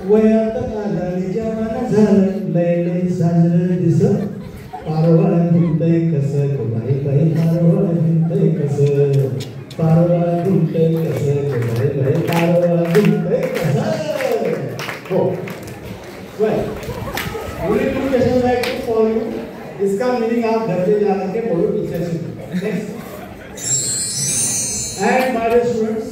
वयात आजारी जवान झालं लय लय साजरं दिसत पारवा घुमतय कसं ग बाई बाई पारवा घुमतय कसं पारवा घुमतय कसं ग बाई बाई पारवा घुमतय कसं हो well only two questions I have for you इसका मीनिंग आप घर पे जा करके बोलो टीचर से next and my dear students